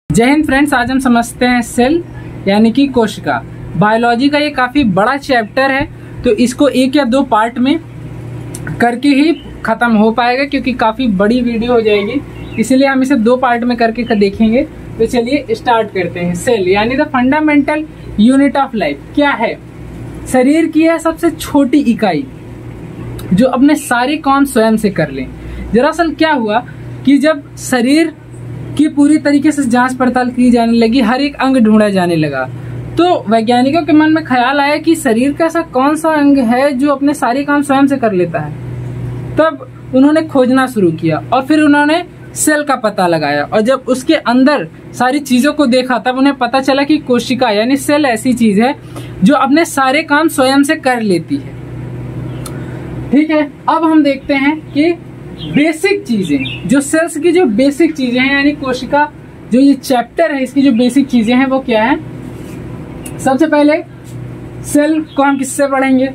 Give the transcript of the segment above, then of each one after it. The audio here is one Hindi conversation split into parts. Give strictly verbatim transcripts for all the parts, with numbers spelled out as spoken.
जय हिंद फ्रेंड्स, आज हम समझते हैं सेल यानी कि कोशिका। बायोलॉजी का ये काफी बड़ा चैप्टर है, तो इसको एक या दो पार्ट में करके ही खत्म हो पाएगा, क्योंकि काफी बड़ी वीडियो हो जाएगी, इसलिए हम इसे दो पार्ट में करके देखेंगे। तो चलिए स्टार्ट करते हैं। सेल यानी the fundamental unit of life क्या है? शरीर की है सबसे छोटी इकाई जो अपने सारे काम स्वयं से कर ले। दरअसल क्या हुआ कि जब शरीर की पूरी तरीके से जांच पड़ताल की जाने लगी, हर एक अंग ढूंढा जाने लगा, तो वैज्ञानिकों के मन में ख्याल आया कि शरीर का ऐसा कौन सा अंग है जो अपने सारे काम स्वयं से कर लेता है। तब उन्होंने खोजना शुरू किया और फिर उन्होंने सेल का पता लगाया, और जब उसके अंदर सारी चीजों को देखा तब उन्हें पता चला कि कोशिका यानी सेल ऐसी चीज है जो अपने सारे काम स्वयं से कर लेती है। ठीक है, अब हम देखते हैं कि बेसिक चीजें, जो सेल्स की जो बेसिक चीजें हैं, यानी कोशिका जो ये चैप्टर है इसकी जो बेसिक चीजें हैं वो क्या है। सबसे पहले सेल को हम किससे पढ़ेंगे?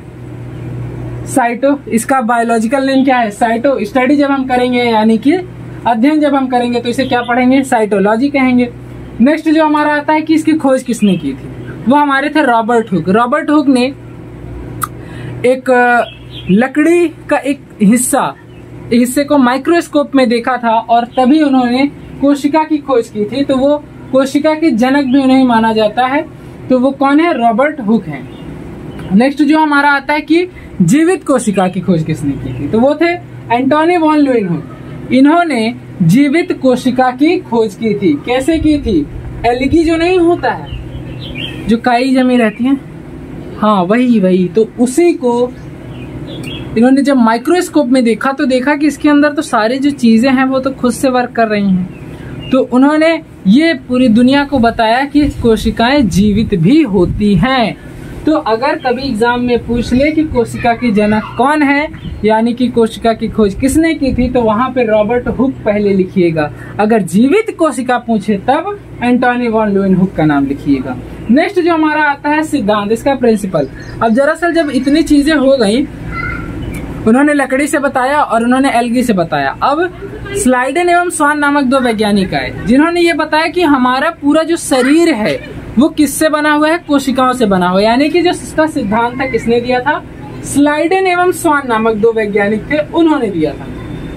साइटो। इसका बायोलॉजिकल नेम क्या है? साइटो। स्टडी जब हम करेंगे यानी कि अध्ययन जब हम करेंगे तो इसे क्या पढ़ेंगे? साइटोलॉजी कहेंगे। नेक्स्ट जो हमारा आता है कि इसकी खोज किसने की थी, वो हमारे थे रॉबर्ट हुक। रॉबर्ट हुक ने एक लकड़ी का एक हिस्सा हिस्से को माइक्रोस्कोप में देखा था और तभी उन्होंने कोशिका की खोज की थी, तो वो कोशिका के जनक भी उन्हें माना जाता है। तो वो कौन है? रॉबर्ट हुक हैं। नेक्स्ट जो हमारा आता है कि जीवित कोशिका की खोज किसने की थी, तो वो थे एंटोनी वॉन ल्यूवेनहुक। इन्होंने जीवित कोशिका की खोज की थी। कैसे की थी? एल्गी जो नहीं होता है, जो काई जमी रहती है, हाँ वही वही तो उसी को इन्होंने जब माइक्रोस्कोप में देखा तो देखा कि इसके अंदर तो सारी जो चीजें हैं वो तो खुद से वर्क कर रही हैं। तो उन्होंने ये पूरी दुनिया को बताया कि कोशिकाएं जीवित भी होती हैं। तो अगर कभी एग्जाम में पूछ ले कि कोशिका की जनक कौन है, यानी कि कोशिका की खोज किसने की थी, तो वहां पे रॉबर्ट हुक पहले लिखिएगा। अगर जीवित कोशिका पूछे तब एंटोनी वॉन ल्यूवेनहुक का नाम लिखिएगा। नेक्स्ट जो हमारा आता है सिद्धांत, इसका प्रिंसिपल। अब दरअसल जब इतनी चीजें हो गई, उन्होंने लकड़ी से बताया और उन्होंने एल्गी से बताया। अब स्लाइडेन एवं स्वान नामक दो वैज्ञानिक आए जिन्होंने ये बताया कि हमारा पूरा जो शरीर है वो किससे बना हुआ है? कोशिकाओं से बना हुआ है। यानी कि जो इसका सिद्धांत था किसने दिया था? स्लाइडेन एवं स्वान नामक दो वैज्ञानिक थे, उन्होंने दिया था।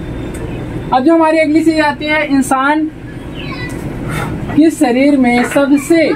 अब जो हमारी अगली चीज आती है, इंसान के शरीर में सबसे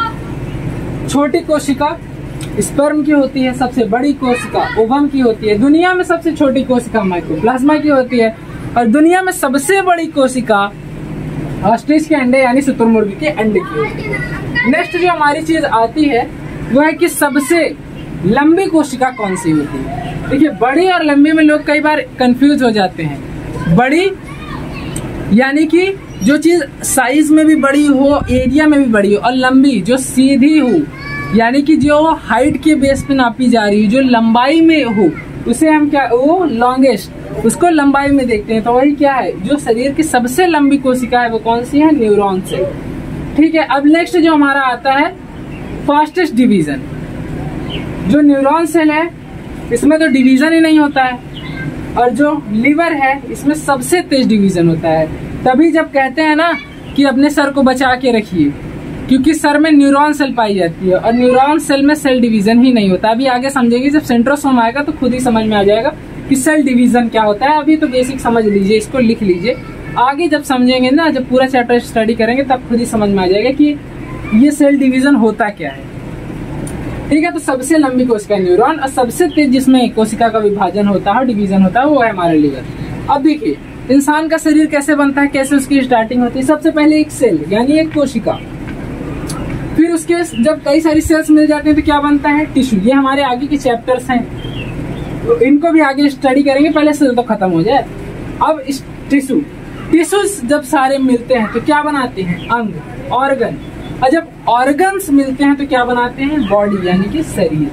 छोटी कोशिका स्पर्म की होती है, सबसे बड़ी कोशिका ओवम की होती है, दुनिया में सबसे छोटी कोशिका माइक्रोप्लाज्मा की होती है, और दुनिया में सबसे बड़ी कोशिका ऑस्ट्रिच के अंडे यानी शुतुरमुर्ग के अंडे की होती है। नेक्स्ट जो हमारी चीज आती है वो है कि सबसे लंबी कोशिका कौन सी होती है। देखिए, बड़ी और लंबी में लोग कई बार कंफ्यूज हो जाते हैं। बड़ी यानी कि जो चीज साइज में भी बड़ी हो, एरिया में भी बड़ी हो, और लंबी जो सीधी हो, यानी कि जो हाइट के बेस पे नापी जा रही है, जो लंबाई में हो, उसे हम क्या, वो लॉन्गेस्ट, उसको लंबाई में देखते हैं। तो वही क्या है, जो शरीर की सबसे लंबी कोशिका है वो कौन सी है? Neuron cell. ठीक है, अब नेक्स्ट जो हमारा आता है फास्टेस्ट डिवीजन। जो न्यूरॉन सेल है इसमें तो डिवीजन ही नहीं होता है, और जो लीवर है इसमें सबसे तेज डिवीजन होता है। तभी जब कहते हैं ना कि अपने सर को बचा के रखिए, क्योंकि सर में न्यूरॉन सेल पाई जाती है, और न्यूरॉन सेल में सेल डिवीजन ही नहीं होता। अभी आगे समझेंगे, जब सेंट्रोसोम आएगा तो खुद ही समझ में आ जाएगा कि सेल डिवीजन क्या होता है। अभी तो बेसिक समझ लीजिए, इसको लिख लीजिए, आगे जब समझेंगे ना, जब पूरा चैप्टर स्टडी करेंगे तब खुद ही समझ में आ जाएगा कि ये सेल डिवीजन होता क्या है। ठीक है, तो सबसे लंबी कोशिका न्यूरॉन, और सबसे तेज जिसमें कोशिका का विभाजन होता है, डिवीजन होता है, वो है हमारा लीवर। अब देखिए, इंसान का शरीर कैसे बनता है, कैसे उसकी स्टार्टिंग होती है। सबसे पहले एक सेल यानी एक कोशिका, फिर उसके जब कई सारी सेल्स मिल जाते हैं तो क्या बनता है? टिश्यू। ये हमारे आगे के चैप्टर्स हैं, तो इनको भी आगे स्टडी करेंगे, पहले सेल तो खत्म हो जाए। अब इस टिश्यू टिश्यूज जब सारे मिलते हैं तो क्या बनाते हैं? अंग, ऑर्गन। और जब ऑर्गन्स मिलते हैं तो क्या बनाते हैं? बॉडी यानी कि शरीर।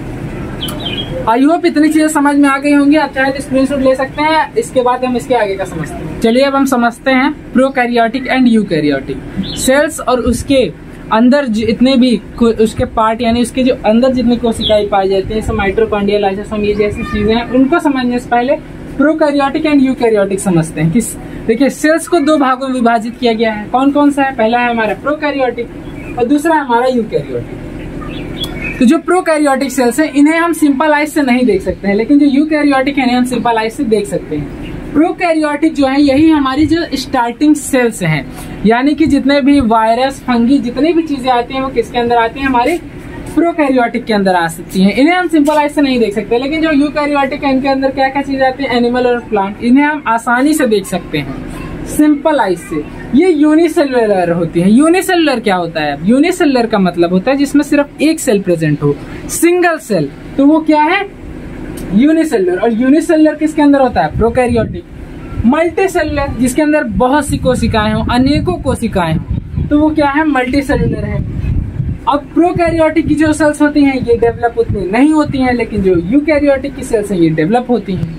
आई होप इतनी चीजें समझ में आ गई होंगी। आप चाहे स्क्रीनशॉट ले सकते हैं, इसके बाद हम इसके आगे का समझते हैं। चलिए अब हम समझते हैं प्रोकैरियोटिक एंड यूकैरियोटिक सेल्स, और उसके अंदर जितने भी उसके पार्ट यानी उसके जो अंदर जितनी कोशिकाएं पाई जाती है, जैसे माइटोकॉन्ड्रिया, लाइसोसोम, ये जैसी चीजें हैं, उनको समझने से पहले प्रोकैरियोटिक एंड यूकैरियोटिक समझते हैं। किस देखिए सेल्स को दो भागों में विभाजित किया गया है। कौन कौन सा है? पहला है हमारा प्रोकैरियोटिक और दूसरा है हमारा यूकैरियोटिक। तो जो प्रोकैरियोटिक सेल्स हैं इन्हें हम सिंपल आइज से नहीं देख सकते हैं, लेकिन जो यूकैरियोटिक है इन्हें हम सिंपल आइज से देख सकते हैं। प्रोकैरियोटिक जो है यही हमारी जो स्टार्टिंग सेल्स हैं, यानी कि जितने भी वायरस, फंगी, जितनी भी चीजें आती हैं वो किसके अंदर आती हैं? हमारे प्रोकैरियोटिक के अंदर आ सकती हैं। इन्हें हम सिंपल आइज से नहीं देख सकते, लेकिन जो यूकैरियोटिक है इनके अंदर क्या क्या चीजें आती हैं? एनिमल और प्लांट, इन्हें हम आसानी से देख सकते हैं सिंपल आइज से। ये यूनिसेलुलर होती है। यूनिसेलुलर क्या होता है? यूनिसेलुलर का मतलब होता है जिसमें सिर्फ एक सेल प्रेजेंट हो, सिंगल सेल। तो वो क्या है? यूनिसेलुलर। और यूनिसेलुलर किसके अंदर होता है? प्रोकैरियोटिक। मल्टीसेलुलर जिसके अंदर बहुत सी कोशिकाएं हो, अनेकों कोशिकाएं हो, तो वो क्या है? मल्टीसेलुलर है। अब प्रोकैरियोटिक की जो सेल्स होती हैं ये डेवलप उतनी नहीं होती हैं, लेकिन जो यूकैरियोटिक की सेल्स हैं ये डेवलप होती हैं।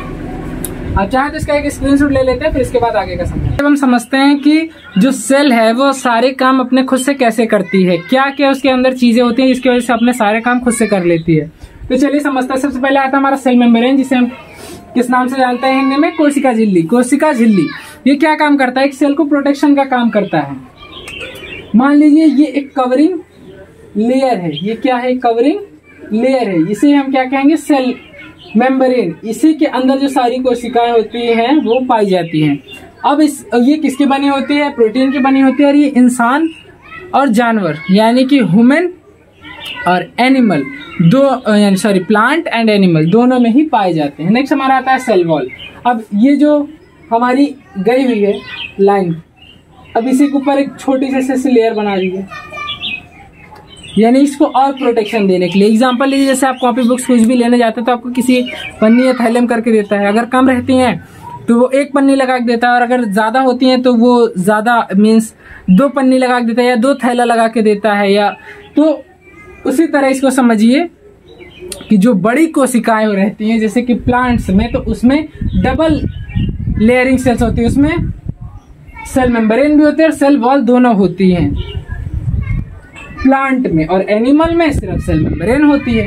अब चाहे तो इसका एक स्क्रीनशॉट ले लेते हैं, फिर इसके बाद आगे का समझें। अब हम समझते हैं कि जो सेल है वो सारे काम अपने खुद से कैसे करती है, क्या क्या उसके अंदर चीजें होती हैं जिसकी वजह से अपने सारे काम खुद से कर लेती है। तो चलिए समझते हैं। सबसे पहले आता है हमारा सेल मेम्ब्रेन, जिसे हम किस नाम से जानते हैं हिंदी में? कोशिका झिल्ली। कोशिका झिल्ली ये क्या काम करता है? एक सेल को प्रोटेक्शन का काम करता है। मान लीजिए ये एक कवरिंग लेयर है, ये क्या है? कवरिंग लेयर है। इसे हम क्या कहेंगे? Cell membrane. इसी के अंदर जो सारी कोशिकाएं होती हैं वो पाई जाती हैं। अब इस ये किसकी बनी होती है? प्रोटीन की बनी होती है। और ये इंसान और जानवर यानी कि ह्यूमन और एनिमल दो यानी सॉरी प्लांट एंड एनिमल दोनों में ही पाए जाते हैं। नेक्स्ट हमारा आता है सेल वॉल। अब ये जो हमारी गई हुई है लाइन, अब इसी के ऊपर एक छोटी सी लेयर बना दी है, यानी इसको और प्रोटेक्शन देने के लिए। एग्जांपल लीजिए, जैसे आप कॉपी बुक्स कुछ भी लेने जाते हैं तो आपको किसी पन्नी या थैले में करके देता है। अगर कम रहती हैं तो वो एक पन्नी लगा के देता है, और अगर ज्यादा होती हैं तो वो ज्यादा मीन्स दो पन्नी लगा के देता है या दो थैला लगा के देता है। या तो उसी तरह इसको समझिए कि जो बड़ी कोशिकाएं रहती हैं जैसे कि प्लांट्स में, तो उसमें डबल लेयरिंग सेल्स होती है, उसमें सेल मेम्ब्रेन भी होते हैं और सेल वॉल दोनों होती हैं प्लांट में। और एनिमल में सिर्फ सेल मेम्ब्रेन होती है।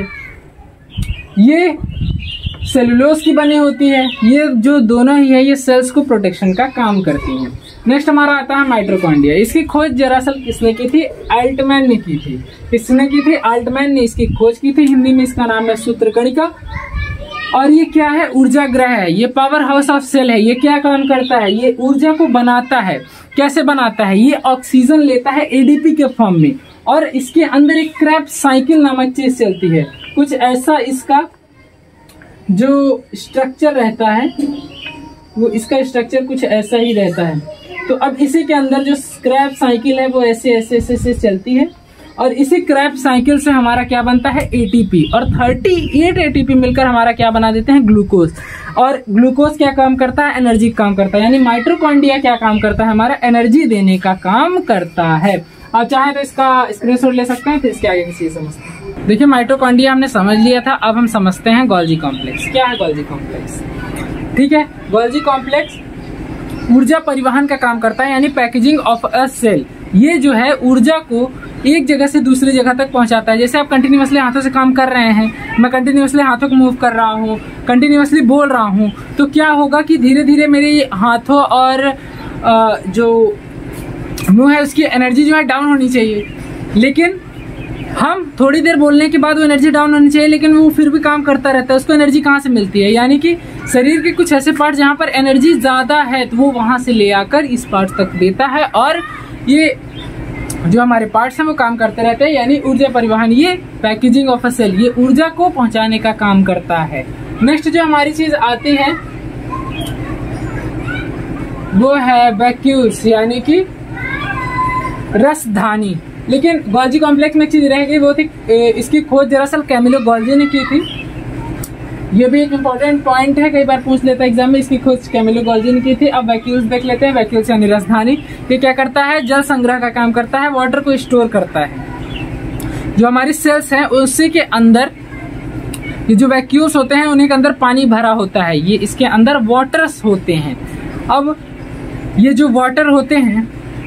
ये सेलुलोज की बनी होती है। ये जो दोनों ही है ये सेल्स को प्रोटेक्शन का काम करती हैं। नेक्स्ट हमारा आता है माइटोकॉन्ड्रिया। इसकी खोज दरअसल किसने की थी? अल्टमैन ने की थी। किसने की थी? अल्टमैन ने इसकी खोज की थी। हिंदी में इसका नाम है सूत्रकणिका। और ये क्या है? ऊर्जा ग्रह है। ये पावर हाउस ऑफ सेल है। ये क्या काम करता है? ये ऊर्जा को बनाता है। कैसे बनाता है? ये ऑक्सीजन लेता है एडीपी के फॉर्म में, और इसके अंदर एक क्रेब्स साइकिल नामक चीज चलती है। कुछ ऐसा इसका जो स्ट्रक्चर रहता है, वो इसका स्ट्रक्चर कुछ ऐसा ही रहता है। तो अब इसी के अंदर जो क्रैब साइकिल है वो ऐसे ऐसे ऐसे ऐसे चलती है, और इसी क्रैब साइकिल से हमारा क्या बनता है? एटीपी। और अड़तीस एटीपी मिलकर हमारा क्या बना देते हैं? ग्लूकोज। और ग्लूकोज क्या काम करता है? एनर्जी काम करता है। यानी माइटोकॉन्ड्रिया क्या काम करता है? हमारा एनर्जी देने का काम करता है। आप चाहें तो इसका स्क्रीनशॉट ले सकते हैं, फिर इसके आगे की चीज समझते हैं। देखिए माइटोकॉन्ड्रिया हमने समझ लिया था, अब हम समझते हैं गोल्जी कॉम्प्लेक्स। क्या है गोल्जी कॉम्प्लेक्स? ठीक है, गोल्जी कॉम्प्लेक्स ऊर्जा परिवहन का काम करता है, यानी पैकेजिंग ऑफ अ सेल। ये जो है ऊर्जा को एक जगह से दूसरी जगह तक पहुंचाता है। जैसे आप कंटिन्यूअसली हाथों से काम कर रहे हैं, मैं कंटिन्यूअसली हाथों को मूव कर रहा हूँ, कंटिन्यूअसली बोल रहा हूँ, तो क्या होगा कि धीरे धीरे मेरे हाथों और जो मुंह है उसकी एनर्जी जो है डाउन होनी चाहिए। लेकिन हम थोड़ी देर बोलने के बाद वो एनर्जी डाउन होनी चाहिए, लेकिन वो फिर भी काम करता रहता है। उसको एनर्जी कहाँ से मिलती है? यानी कि शरीर के कुछ ऐसे पार्ट जहाँ पर एनर्जी ज्यादा है तो वो वहां से ले आकर इस पार्ट तक देता है, और ये जो हमारे पार्ट्स हैं वो काम करते रहते हैं। यानी ऊर्जा परिवहन, ये पैकेजिंग ऑफ अ सेल, ये ऊर्जा को पहुंचाने का काम करता है। नेक्स्ट जो हमारी चीज आती है वो है वैक्यूल्स, यानी कि रसधानी। लेकिन गोल्जी कॉम्प्लेक्स में एक चीज रह गई, वो थी इसकी खोज दरअसल कैमिलो गोल्जी ने की थी। ये भी एक इम्पोर्टेंट पॉइंट है, कई बार पूछ लेता है एग्जाम में, इसकी खोज कैमिलो गोल्जी ने की थी। अब वैक्यूल्स देख लेते हैं। वैक्यूल्स यानी रसधानी, ये क्या करता है? जल संग्रह का काम करता है, वाटर को स्टोर करता है। जो हमारी सेल्स हैं उसी के अंदर ये जो वैक्यूल्स होते हैं उन्हीं के अंदर पानी भरा होता है, ये इसके अंदर वाटर्स होते हैं। अब ये जो वाटर होते हैं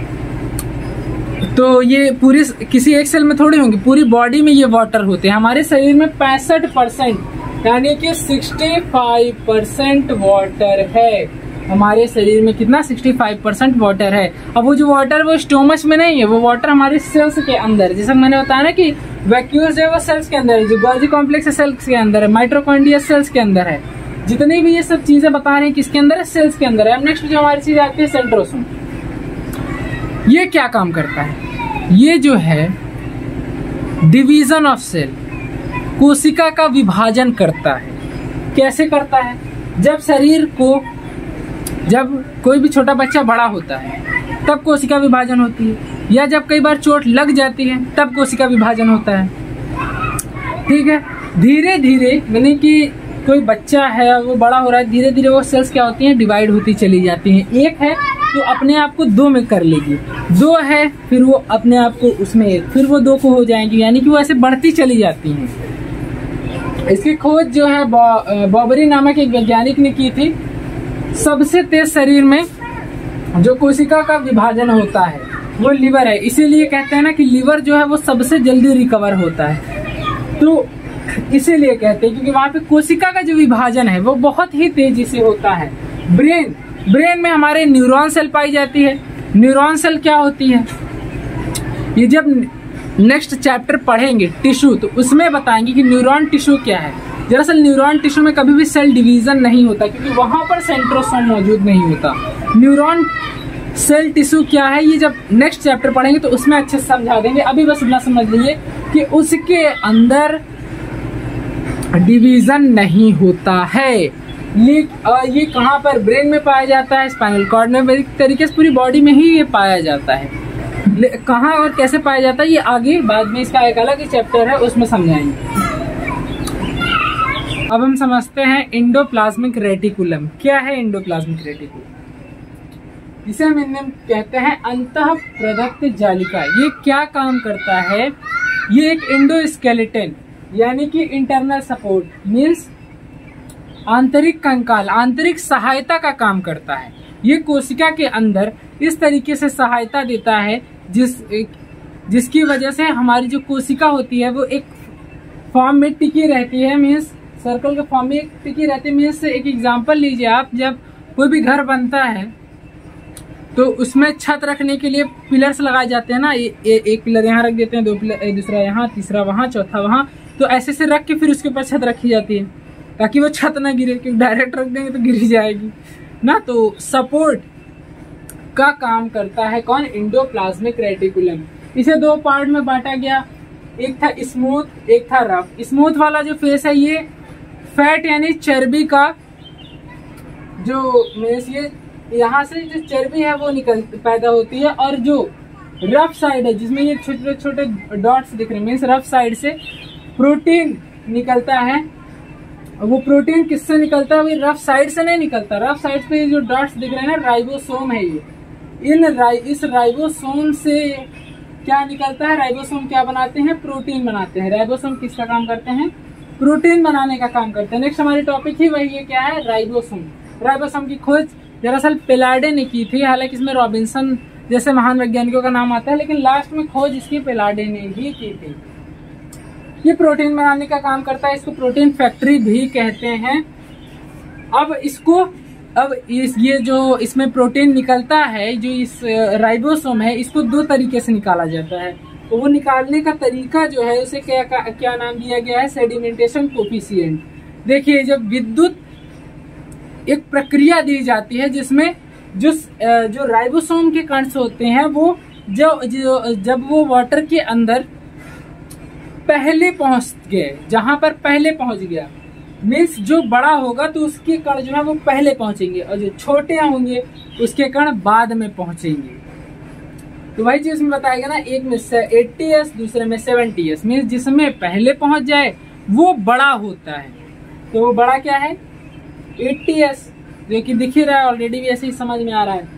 तो ये पूरी किसी एक सेल में थोड़ी होंगे, पूरी बॉडी में ये वाटर होते हैं। हमारे शरीर में पैंसठ परसेंट यानी कि पैंसठ परसेंट वाटर है हमारे शरीर में। कितना? पैंसठ परसेंट वाटर है। अब वो जो वाटर वो स्टोमच में नहीं है, वो वाटर हमारे सेल्स के अंदर, जैसे मैंने बताया ना कि वैक्यूल्स है वो सेल्स के अंदर है, जो गोल्गी कॉम्प्लेक्स है सेल्स के अंदर है, माइटोकॉन्ड्रिया सेल्स के अंदर है। जितनी भी ये सब चीजें बता रहे हैं किसके अंदर है? सेल्स के अंदर है। अब नेक्स्ट जो हमारी चीज आती है सेंट्रोसोम। ये क्या काम करता है? ये जो है डिवीजन ऑफ सेल, कोशिका का विभाजन करता है। कैसे करता है? जब शरीर को, जब कोई भी छोटा बच्चा बड़ा होता है तब कोशिका विभाजन होती है, या जब कई बार चोट लग जाती है तब कोशिका विभाजन होता है। ठीक है, धीरे धीरे यानी कि कोई बच्चा है वो बड़ा हो रहा है, धीरे धीरे वो सेल्स क्या होती हैं? डिवाइड होती चली जाती हैं। एक है तो अपने आप को दो में कर लेगी, दो है फिर वो अपने आप को उसमें एक, फिर वो दो को हो जाएंगी, यानी कि वो ऐसे बढ़ती चली जाती हैं। इसकी खोज जो है बॉबरी नामक एक वैज्ञानिक ने की थी। सबसे तेज शरीर में जो कोशिका का विभाजन होता है वो लिवर है, इसीलिए कहते हैं ना कि लिवर जो है वो सबसे जल्दी रिकवर होता है। तो इसीलिए कहते हैं क्योंकि वहां पे कोशिका का जो विभाजन है वो बहुत ही तेजी से होता है। ब्रेन, ब्रेन में हमारे न्यूरॉन सेल पाई जाती है। न्यूरॉन सेल क्या होती है ये जब नेक्स्ट चैप्टर पढ़ेंगे टिश्यू, तो उसमें बताएंगे कि न्यूरॉन टिश्यू क्या है। दरअसल न्यूरॉन टिश्यू में कभी भी सेल डिवीजन नहीं होता क्योंकि वहां पर सेंट्रोसोम मौजूद नहीं होता। न्यूरॉन सेल टिश्यू क्या है ये जब नेक्स्ट चैप्टर पढ़ेंगे तो उसमें अच्छे से समझा देंगे। अभी बस इतना समझ लीजिए कि उसके अंदर डिवीजन नहीं होता है। ये कहाँ पर? ब्रेन में पाया जाता है, स्पाइनल कॉर्ड में, एक तरीके से पूरी बॉडी में ही ये पाया जाता है। कहाँ और कैसे पाया जाता है ये आगे बाद में इसका एक अलग ही चैप्टर है उसमें समझाएंगे। अब हम समझते हैं एंडोप्लाज्मिक रेटिकुलम। क्या है एंडोप्लाज्मिक रेटिकुलम? जिसे हम हिंदी में कहते हैं अंतः प्रदत्त जालिका। ये क्या काम करता है? ये एक एंडोस्केलेटन यानी कि इंटरनल सपोर्ट मीन्स आंतरिक कंकाल, आंतरिक सहायता का काम करता है। ये कोशिका के अंदर इस तरीके से सहायता देता है जिस जिसकी वजह से हमारी जो कोशिका होती है वो एक फॉर्म में टिकी रहती है, मीन्स सर्कल के फॉर्म में टिकी रहती है। मीन्स एक एग्जांपल लीजिए आप, जब कोई भी घर बनता है तो उसमें छत रखने के लिए पिलर्स लगाए जाते हैं ना। ए, ए, एक पिलर यहाँ रख देते हैं, दो पिलर, दूसरा यहाँ, तीसरा वहाँ, चौथा वहाँ, तो ऐसे से रख के फिर उसके ऊपर छत रखी जाती है ताकि वो छत ना गिरे, क्योंकि डायरेक्ट रख देंगे तो गिर जाएगी ना। तो सपोर्ट का काम करता है कौन? Endoplasmic reticulum. इसे दो पार्ट में बांटा गया, एक था स्मूथ, एक था रफ। स्मूथ वाला जो फेस है ये फैट यानी चर्बी का जो मीन्स ये यहाँ से जो चर्बी है वो निकल पैदा होती है, और जो रफ साइड है जिसमें ये छोटे छोटे डॉट्स दिख रहे हैं मीन्स रफ साइड से प्रोटीन निकलता है। वो प्रोटीन किससे निकलता है? वो रफ साइड से नहीं निकलता। रफ साइड पे जो डॉट्स दिख रहे हैं ना, राइबोसोम है ये। इन राइ, इस राइबोसोम से क्या निकलता है? राइबोसोम क्या बनाते हैं? प्रोटीन बनाते हैं। राइबोसोम किसका काम करते हैं? प्रोटीन बनाने का काम करते हैं। नेक्स्ट हमारी टॉपिक ही वही है, क्या है? राइबोसोम। राइबोसोम की खोज दरअसल पेलाडे ने की थी, हालांकि इसमें रॉबिन्सन जैसे महान वैज्ञानिकों का नाम आता है, लेकिन लास्ट में खोज इसकी पेलाडे ने ही की थी। ये प्रोटीन बनाने का काम करता है, इसको प्रोटीन फैक्ट्री भी कहते हैं। अब इसको अब इस ये जो इसमें प्रोटीन निकलता है, जो इस राइबोसोम है, इसको दो तरीके से निकाला जाता है। तो वो निकालने का तरीका जो है उसे क्या क्या नाम दिया गया है? Sedimentation coefficient. देखिए, जब विद्युत एक प्रक्रिया दी जाती है जिसमें जो जो राइबोसोम के कण होते हैं वो जो, जो जब वो वाटर के अंदर पहले पहुंच गए, जहां पर पहले पहुंच गया मीन्स जो बड़ा होगा तो उसके कण जो है वो पहले पहुंचेंगे, और जो छोटे होंगे उसके कण बाद में पहुंचेंगे। तो वही चीज में बताया गया ना, एक में एट्टी एस दूसरे में सेवेंटी एस मीन्स जिसमें पहले पहुंच जाए वो बड़ा होता है। तो वो बड़ा क्या है? एट्टी एस, जो कि दिख ही रहा है ऑलरेडी, भी ऐसे ही समझ में आ रहा है।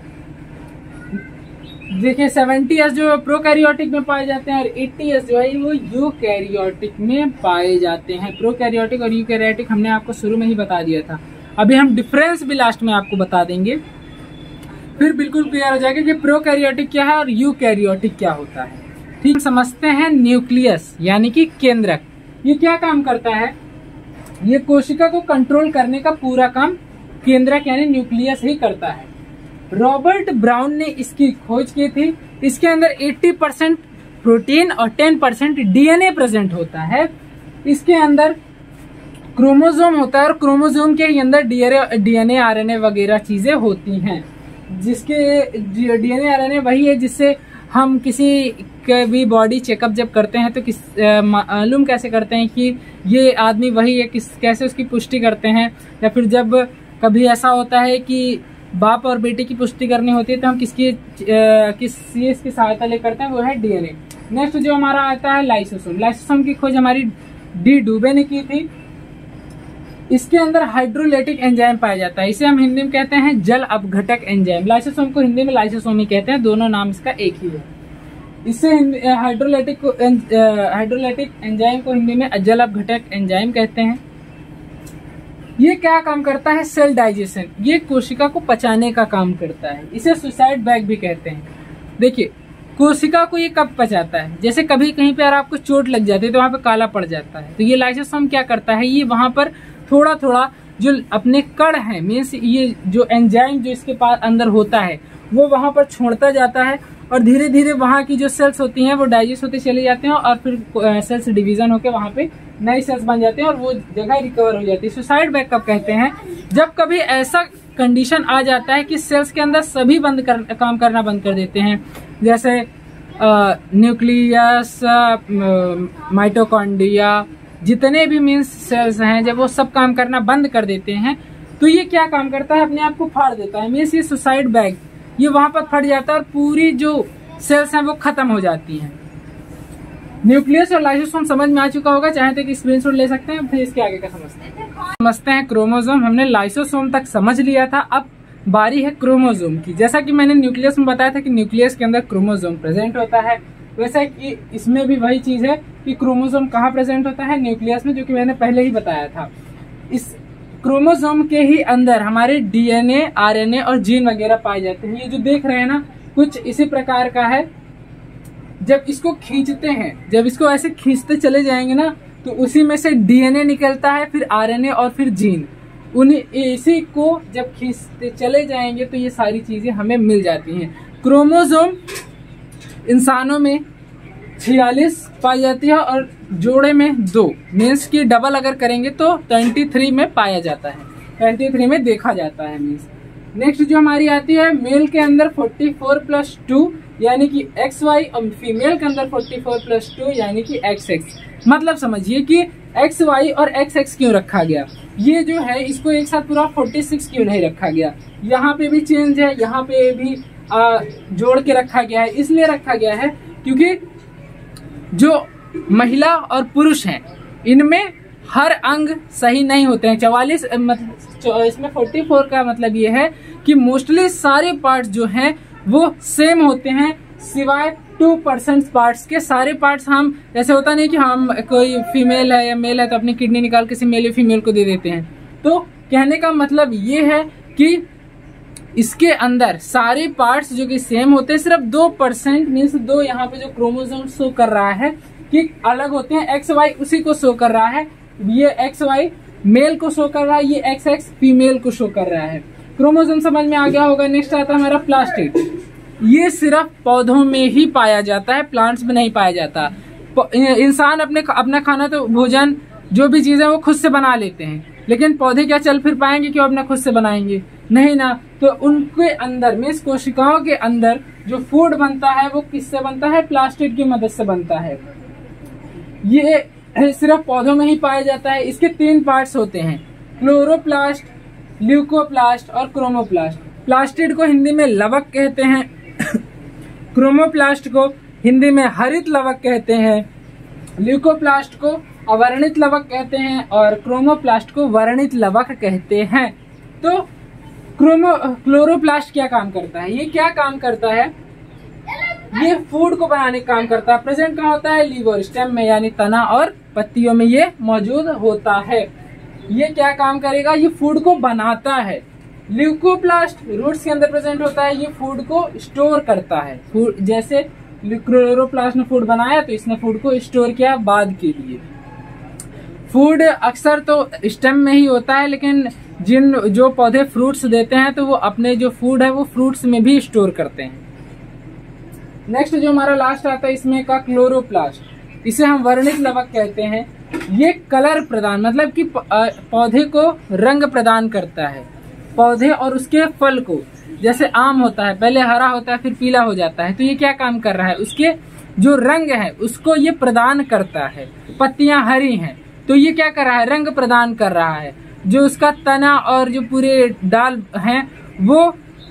देखिए सेवेंटी एस जो प्रोकैरियोटिक में पाए जाते हैं, और एट्टी एस जो है वो यूकैरियोटिक में पाए जाते हैं। प्रोकैरियोटिक और यूकैरियोटिक हमने आपको शुरू में ही बता दिया था। अभी हम डिफरेंस भी लास्ट में आपको बता देंगे, फिर बिल्कुल क्लियर हो जाएगा कि प्रोकैरियोटिक क्या है और यूकैरियोटिक क्या होता है। ठीक, समझते हैं न्यूक्लियस यानी कि केंद्रक। ये क्या काम करता है? ये कोशिका को कंट्रोल करने का पूरा काम केंद्रक यानी न्यूक्लियस ही करता है। रॉबर्ट ब्राउन ने इसकी खोज की थी। इसके अंदर अस्सी परसेंट प्रोटीन और दस परसेंट डीएनए प्रेजेंट होता है। इसके अंदर क्रोमोसोम होता है और क्रोमोसोम के अंदर डीएनए आरएनए वगैरह चीजें होती हैं, जिसके डीएनए आरएनए वही है जिससे हम किसी के भी बॉडी चेकअप जब करते हैं तो किस मालूम कैसे करते हैं कि ये आदमी वही है, किस कैसे उसकी पुष्टि करते हैं। या फिर जब कभी ऐसा होता है कि बाप और बेटे की पुष्टि करनी होती है तो हम किसकी किस चीज की सहायता ले करते हैं, वो है डीएनए। नेक्स्ट जो हमारा आता है लाइसोसोम। लाइसोसोम की खोज हमारी डी डुबे ने की थी। इसके अंदर हाइड्रोलाइटिक एंजाइम पाया जाता है। इसे हम हिंदी में कहते हैं जल अपघटक एंजाइम। लाइसोसोम को हिंदी में लाइसोसोम ही कहते हैं, दोनों नाम इसका एक ही है। इससे हाइड्रोलाइटिक को हाइड्रोलाइटिक एंजाइम को हिंदी में जल अपघटक एंजाइम कहते हैं। ये क्या काम करता है? Cell digestion. ये कोशिका को पचाने का काम करता है। इसे सुसाइड बैग भी कहते हैं। देखिए कोशिका को ये कब पचाता है? जैसे कभी कहीं पर आपको चोट लग जाती है तो वहां पे काला पड़ जाता है, तो ये लाइसोसोम क्या करता है, ये वहां पर थोड़ा थोड़ा जो अपने कण है, मीन्स ये जो एंजाइम जो इसके पास अंदर होता है वो वहां पर छोड़ता जाता है और धीरे धीरे वहां की जो सेल्स होती हैं वो डाइजेस्ट होते चले जाते हैं और फिर सेल्स डिवीजन होकर वहां पे नई सेल्स बन जाते हैं और वो जगह रिकवर हो जाती है। सुसाइड बैग कब कहते हैं? जब कभी ऐसा कंडीशन आ जाता है कि सेल्स के अंदर सभी बंद कर, काम करना बंद कर देते हैं, जैसे न्यूक्लियस, माइटोकॉन्ड्रिया, जितने भी मीन्स सेल्स हैं, जब वो सब काम करना बंद कर देते हैं तो ये क्या काम करता है? अपने आप को फाड़ देता है। मीन्स ये सुसाइड बैग ये वहां पर फट जाता है और पूरी जो सेल्स हैं वो खत्म हो जाती हैं। न्यूक्लियस और लाइसोसोम समझ में आ चुका होगा, चाहे तो स्क्रीनशॉट ले सकते हैं, फिर इसके आगे का समझते हैं। समझते हैं क्रोमोसोम। हमने लाइसोसोम तक समझ लिया था, अब बारी है क्रोमोसोम की। जैसा कि मैंने न्यूक्लियस में बताया था कि न्यूक्लियस के अंदर क्रोमोसोम प्रेजेंट होता है, वैसा कि इसमें भी वही चीज है कि क्रोमोसोम कहाँ प्रेजेंट होता है? न्यूक्लियस में, जो कि मैंने पहले ही बताया था। इस क्रोमोसोम के ही अंदर हमारे डीएनए, आरएनए और जीन वगैरह पाए जाते हैं। ये जो देख रहे हैं ना, कुछ इसी प्रकार का है। जब इसको खींचते हैं, जब इसको ऐसे खींचते चले जाएंगे ना, तो उसी में से डीएनए निकलता है, फिर आरएनए और फिर जीन। उन्हीं इसी को जब खींचते चले जाएंगे तो ये सारी चीजें हमें मिल जाती हैं। क्रोमोसोम इंसानों में छियालीस पाई जाती है और जोड़े में दो, मीन्स की डबल अगर करेंगे तो तेईस में पाया जाता है, तेईस में देखा जाता है मीन्स। नेक्स्ट जो हमारी आती है, मेल के अंदर चौवालीस प्लस टू यानी कि एक्स वाई और फीमेल के अंदर चौवालीस प्लस टू यानी कि एक्स एक्स। मतलब समझिए कि एक्स वाई और एक्स एक्स क्यों रखा गया, ये जो है इसको एक साथ पूरा छियालीस क्यों नहीं रखा गया। यहाँ पे भी चेंज है, यहाँ पे भी आ, जोड़ के रखा गया है। इसलिए रखा गया है क्योंकि जो महिला और पुरुष हैं इनमें हर अंग सही नहीं होते हैं। चवालीस मतलब इसमें चौवालीस का मतलब ये है कि मोस्टली सारे पार्ट्स जो हैं वो सेम होते हैं, सिवाय टू परसेंट पार्ट्स के। सारे पार्ट्स हम, जैसे होता नहीं कि हम कोई फीमेल है या मेल है तो अपनी किडनी निकाल किसी मेल या फीमेल को दे देते हैं। तो कहने का मतलब ये है कि इसके अंदर सारे पार्ट्स जो कि सेम होते हैं, सिर्फ दो परसेंट मीन्स दो यहाँ पे जो क्रोमोसोम शो कर रहा है कि अलग होते हैं, एक्स वाई उसी को शो कर रहा है। ये एक्स वाई मेल को शो कर रहा है, ये एक्स एक्स फीमेल को शो कर रहा है। क्रोमोसोम समझ में आ गया होगा। नेक्स्ट आता है हमारा प्लास्टिड। ये सिर्फ पौधों में ही पाया जाता है, प्लांट्स में नहीं पाया जाता। इंसान अपने अपना खाना तो भोजन जो भी चीजें वो खुद से बना लेते हैं, लेकिन पौधे क्या चल फिर पाएंगे कि वो अपना खुद से बनाएंगे? नहीं ना। तो उनके अंदर मीन्स कोशिकाओं के अंदर जो फूड बनता है वो किससे बनता है? प्लास्टिड की मदद से बनता है। ये सिर्फ पौधों में ही पाया जाता है। इसके तीन पार्ट्स होते हैं, क्लोरोप्लास्ट, ल्यूकोप्लास्ट और क्रोमोप्लास्ट। प्लास्टिड को हिंदी में लवक कहते हैं, क्रोमोप्लास्ट को हिंदी में हरित लवक कहते हैं, ल्यूकोप्लास्ट को अवर्णित लवक कहते हैं और क्रोमोप्लास्ट को वर्णित लवक कहते हैं। तो क्रोमो क्लोरोप्लास्ट क्या काम करता है? ये क्या काम करता है? ये फूड को बनाने का काम करता है। प्रेजेंट कहाँ होता है? लीव और स्टेम में, यानी तना और पत्तियों में ये मौजूद होता है। ये क्या काम करेगा? ये फूड को बनाता है। ल्यूकोप्लास्ट रूट्स के अंदर प्रेजेंट होता है, ये फूड को स्टोर करता है। फूड जैसे क्लोरोप्लास्ट ने फूड बनाया तो इसने फूड को स्टोर किया बाद के लिए। फूड अक्सर तो स्टेम में ही होता है, लेकिन जिन जो पौधे फ्रूट्स देते हैं तो वो अपने जो फूड है वो फ्रूट्स में भी स्टोर करते हैं। नेक्स्ट जो हमारा लास्ट आता है इसमें का क्लोरोप्लास्ट, इसे हम वर्णिक लवक कहते हैं। ये कलर प्रदान मतलब कि पौधे को रंग प्रदान करता है, पौधे और उसके फल को। जैसे आम होता है, पहले हरा होता है फिर पीला हो जाता है, तो ये क्या काम कर रहा है, उसके जो रंग है उसको ये प्रदान करता है। पत्तियां हरी हैं तो ये क्या कर रहा है, रंग प्रदान कर रहा है। जो उसका तना और जो पूरे डाल हैं वो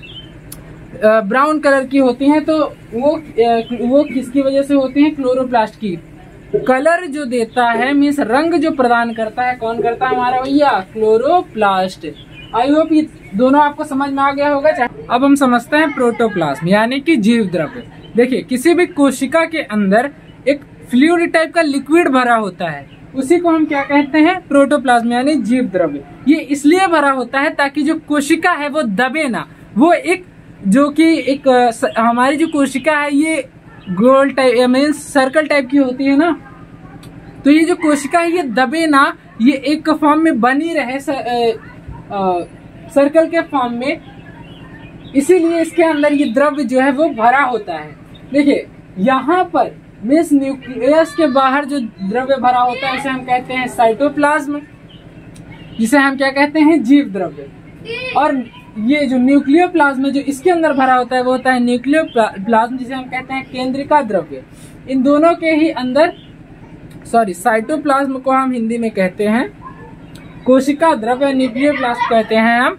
ब्राउन कलर की होती हैं, तो वो वो किसकी वजह से होती हैं, क्लोरोप्लास्ट की। कलर जो देता है मीन्स रंग जो प्रदान करता है, कौन करता है, हमारा भैया क्लोरोप्लास्ट। आई होप ये दोनों आपको समझ में आ गया होगा। अब हम समझते हैं प्रोटोप्लाज्म यानी कि जीव द्रव्य। देखिए किसी भी कोशिका के अंदर एक फ्लूइड टाइप का लिक्विड भरा होता है, उसी को हम क्या कहते हैं, प्रोटोप्लाज्म यानी जीव द्रव्य। ये इसलिए भरा होता है ताकि जो कोशिका है वो दबे ना। वो एक जो कि एक हमारी जो कोशिका है ये गोल टाइप मीन्स सर्कल टाइप की होती है ना, तो ये जो कोशिका है ये दबे ना, ये एक फॉर्म में बनी रहे स, आ, आ, सर्कल के फॉर्म में, इसीलिए इसके अंदर ये द्रव्य जो है वो भरा होता है। देखिए यहाँ पर मीन्स न्यूक्लियस के बाहर जो द्रव्य भरा होता है इसे हम कहते हैं साइटोप्लाज्म, जिसे हम क्या कहते हैं, जीव द्रव्य। और ये जो न्यूक्लियोप्लाज्म जो इसके अंदर भरा होता है वो होता है न्यूक्लियोप्लाज्म, जिसे हम कहते हैं केंद्रिका द्रव्य। इन दोनों के ही अंदर सॉरी साइटोप्लाज्म को हम हिंदी में कहते हैं कोशिका द्रव्य, न्यूक्लियोप्लाज्म कहते हैं हम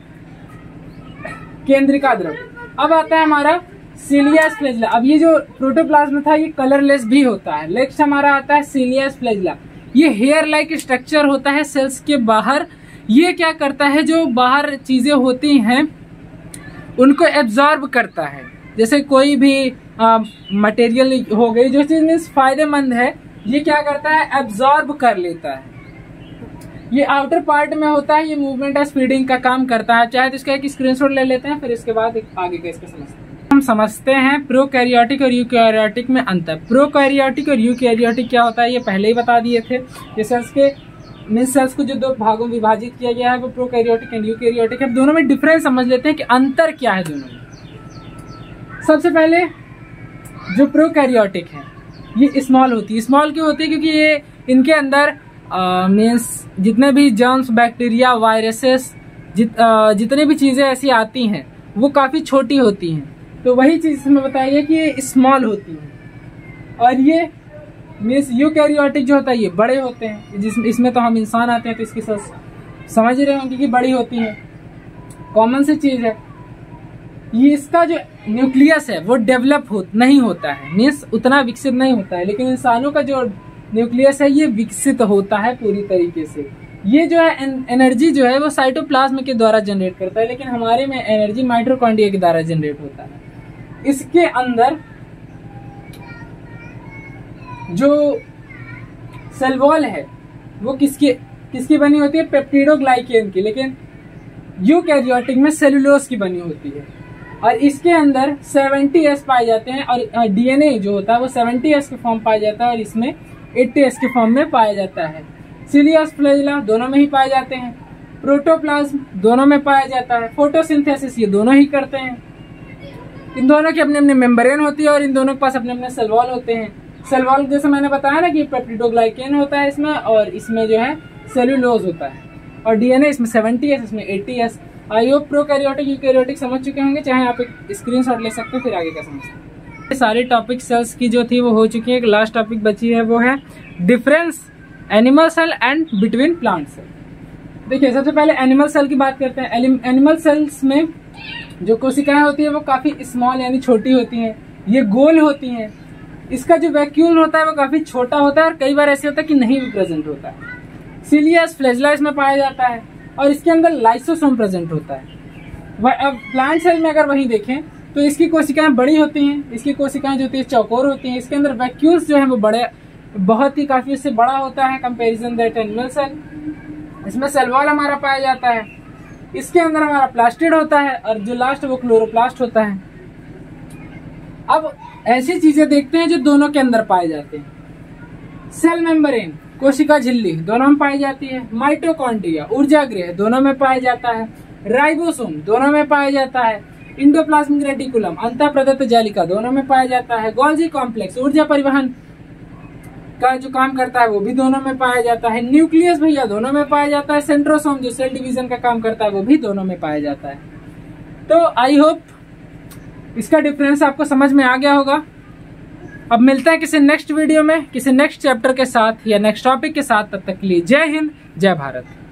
केंद्रिका द्रव्य। अब आता है हमारा सीलियस फ्लैजिला। अब ये जो प्रोटोप्लाज्म था ये कलरलेस भी होता है। नेक्स्ट हमारा आता है सीलियस फ्लैजिला। ये हेयर लाइक स्ट्रक्चर होता है सेल्स के बाहर। ये क्या करता है, जो बाहर चीजें होती हैं उनको एब्जॉर्ब करता है। जैसे कोई भी मटेरियल हो गई जो चीज मीन्स फायदेमंद है, ये क्या करता है, एब्जॉर्ब कर लेता है। ये आउटर पार्ट में होता है, ये मूवमेंट एज फीडिंग का काम करता है। चाहे तो इसका एक स्क्रीनशॉट ले लेते हैं, फिर इसके बाद आगे का इसका समझते हैं। हम समझते हैं प्रोकैरियोटिक और यूकैरियोटिक में अंतर। प्रोकैरियोटिक और यूकैरियोटिक क्या होता है ये पहले ही बता दिए थे। ये सेल्स के मीन सेल्स को जो दो भागों में विभाजित किया गया है वो प्रोकैरियोटिक एंड यूकैरियोटिक है। दोनों में डिफरेंस समझ लेते हैं कि अंतर क्या है दोनों में। सबसे पहले जो प्रोकैरियोटिक है ये स्मॉल होती है। स्मॉल क्यों होती है, क्योंकि ये इनके अंदर मीन्स जितने भी जर्म्स, बैक्टीरिया, वायरसेस, जित, आ, जितने भी चीजें ऐसी आती हैं वो काफी छोटी होती हैं। तो वही चीज इसमें बताइए कि ये स्मॉल होती है। और ये मीन्स यूकैरियोटिक जो होता है ये बड़े होते हैं, जिसमें इसमें तो हम इंसान आते हैं तो इसकी समझ रहे होंगे कि बड़ी होती है, कॉमन सी चीज है। ये इसका जो न्यूक्लियस है वो डेवलप हो नहीं होता है, मीन्स उतना विकसित नहीं होता है। लेकिन इंसानों का जो न्यूक्लियस है ये विकसित होता है पूरी तरीके से। ये जो है एनर्जी जो है वो साइटोप्लाज्म के द्वारा जनरेट करता है, लेकिन हमारे में एनर्जी माइटोकॉन्ड्रिया के द्वारा जनरेट होता है। इसके अंदर जो सेल वॉल है वो किसकी किसकी बनी होती है, पेप्टिडोग्लाइकेन की, लेकिन यूकैरियोटिक में सेलुलोज की बनी होती है। और इसके अंदर सेवेंटी एस पाए जाते हैं और डीएनए जो होता है वो सेवेंटी एस के फॉर्म पाया जाता है और इसमें एट्टी एस के फॉर्म में पाया जाता है। सीलियस फ्लैजिला दोनों में ही पाए जाते हैं। प्रोटोप्लाज्म दोनों में पाया जाता है। फोटोसिंथेसिस ये दोनों ही करते हैं। इन दोनों की अपने अपने मेम्ब्रेन होती है और इन दोनों के पास अपने अपने सेल वॉल होते हैं। सेल वॉल जैसे मैंने बताया ना कि पेप्टिडोग्लाइकेन होता है इसमें, और इसमें जो है सेलुलोज होता है। और डीएनए इसमें सेवेंटी एस, इसमें eighty S. I hope prokaryotic eukaryotic समझ चुके होंगे, चाहे आप एक स्क्रीनशॉट ले सकते हैं, फिर आगे का समझते हैं। सारे टॉपिक सेल्स की जो थी वो हो चुकी है। एक लास्ट टॉपिक बची है वो है difference animal cell and between plant cell. देखिए सबसे पहले एनिमल सेल की बात करते हैं। एनिमल सेल्स में जो कोशिकाएं होती है वो काफी स्मॉल यानी छोटी होती हैं, ये गोल होती हैं। इसका जो वैक्यूल होता है वो काफी छोटा होता है और कई बार ऐसे होता है कि नहीं भी प्रेजेंट होता है। सीलियस फ्लैजिला इसमें पाया जाता है और इसके अंदर लाइसोसोम प्रेजेंट होता है। अब प्लांट सेल में अगर वही देखें तो इसकी कोशिकाएं बड़ी होती हैं, इसकी कोशिकाएं जो होती है चौकोर होती हैं। इसके अंदर वैक्यूल्स जो है वो बड़े बहुत ही काफी इससे बड़ा होता है कंपेरिजन दैट एनिमल सेल। इसमें सेल वॉल हमारा पाया जाता है। इसके अंदर हमारा प्लास्टिड होता है और जो लास्ट वो क्लोरोप्लास्ट होता है। अब ऐसी चीजें देखते हैं जो दोनों के अंदर पाए जाते हैं। सेल मेम्ब्रेन, कोशिका झिल्ली दोनों में पाई जाती है। माइटोकॉन्ड्रिया ऊर्जा गृह दोनों में पाया जाता है। राइबोसोम दोनों में पाया जाता है। इंडोप्लाज्मिक रेटिकुलम अंतः प्रदत्त जालिका दोनों में पाया जाता है। गोल्जी कॉम्प्लेक्स ऊर्जा परिवहन का जो काम करता है वो भी दोनों में पाया जाता है। न्यूक्लियस भैया दोनों में पाया जाता है। सेंट्रोसोम जो सेल डिवीजन का काम करता है वो भी दोनों में पाया जाता है। तो आई होप इसका डिफरेंस आपको समझ में आ गया होगा। अब मिलता है किसी नेक्स्ट वीडियो में किसी नेक्स्ट चैप्टर के साथ या नेक्स्ट टॉपिक के साथ। तब तक के लिए जय हिंद जय भारत।